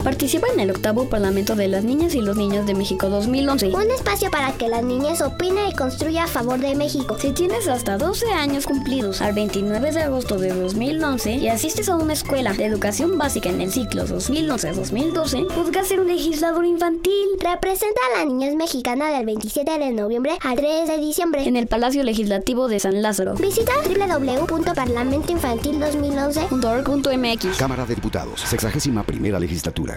Participa en el octavo Parlamento de las Niñas y los Niños de México 2011. Un espacio para que las niñas opinen y construyan a favor de México. Si tienes hasta 12 años cumplidos al 29 de agosto de 2011 y asistes a una escuela de educación básica en el ciclo 2011-2012, podrás ser un legislador infantil. Representa a las niñas mexicanas del 27 de noviembre al 3 de diciembre en el Palacio Legislativo de San Lázaro. Visita www.parlamentoinfantil2011.org.mx. Cámara de Diputados, 61ª Legislatura.